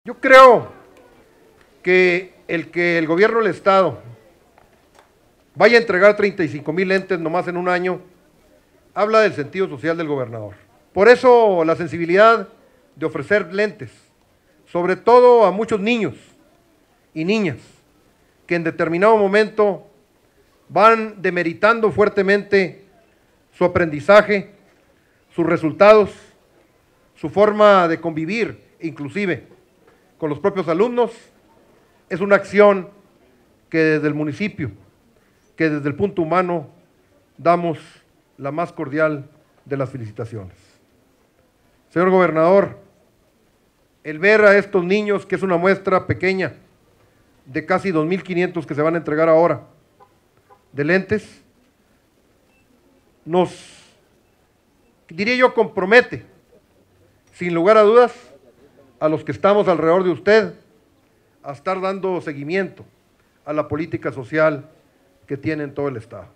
Yo creo que el gobierno del Estado vaya a entregar 35,000 lentes nomás en un año, habla del sentido social del gobernador. Por eso la sensibilidad de ofrecer lentes, sobre todo a muchos niños y niñas, que en determinado momento van demeritando fuertemente su aprendizaje, sus resultados, su forma de convivir, inclusive con los propios alumnos. Es una acción que desde el municipio, que desde el punto humano, damos la más cordial de las felicitaciones. Señor gobernador, el ver a estos niños, que es una muestra pequeña de casi 2,500 que se van a entregar ahora, de lentes, nos, diría yo, compromete, sin lugar a dudas, a los que estamos alrededor de usted, a estar dando seguimiento a la política social que tiene en todo el Estado.